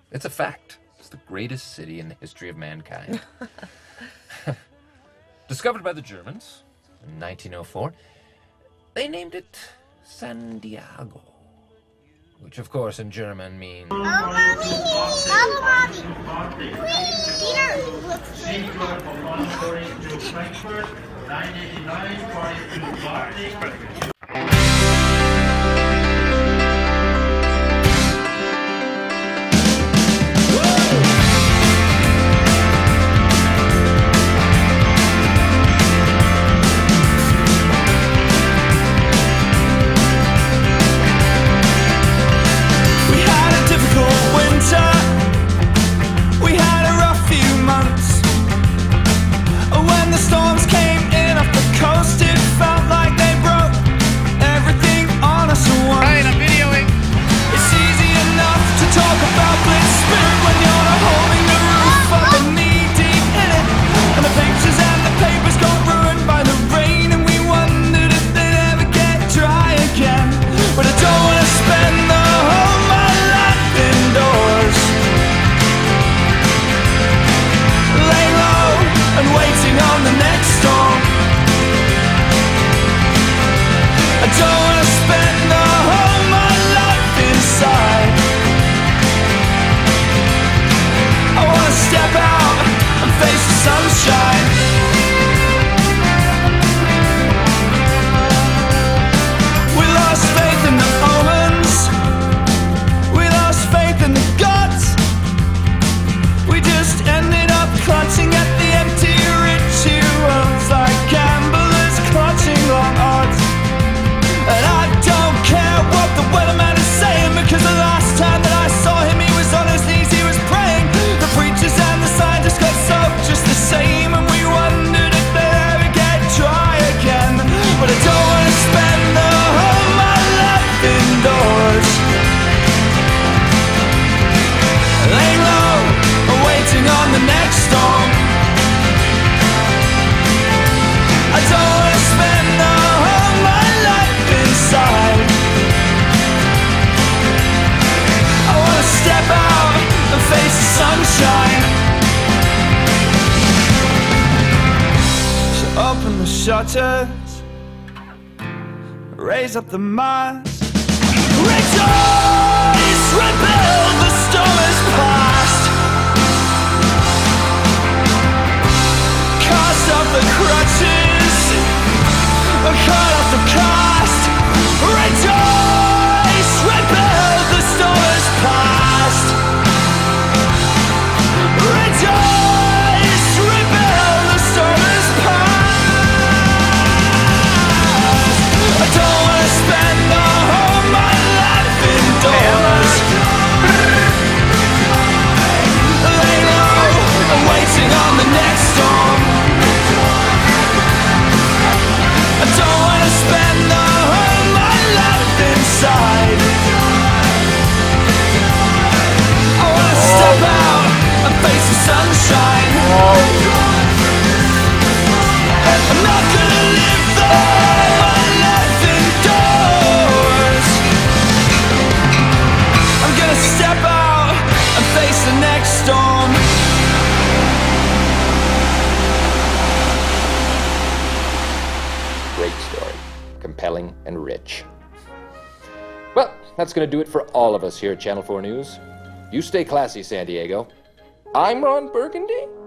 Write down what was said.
It's a fact. It's the greatest city in the history of mankind. Discovered by the Germans in 1904, they named it San Diego, which of course in German means... Oh, Mommy! Oh, Mommy! Please! Peter! Looks Change order from Montgomery to Frankfurt, 989 42 shutters, raise up the mast, rejoice, rebuild, the storm is past. Cast off the crutches, cut off the cast, rejoice, rebuild, the storm is past. Rejoice, rebuild, the storm is past. I don't wanna spend all my life indoors. Lay low, waiting on the next storm. I don't wanna spend all my life inside. I wanna step out and face the sunshine. I'm not gonna live all my life indoors. I'm gonna step out and face the next storm. Great story. Compelling and rich. Well, that's going to do it for all of us here at Channel 4 News. You stay classy, San Diego. I'm Ron Burgundy.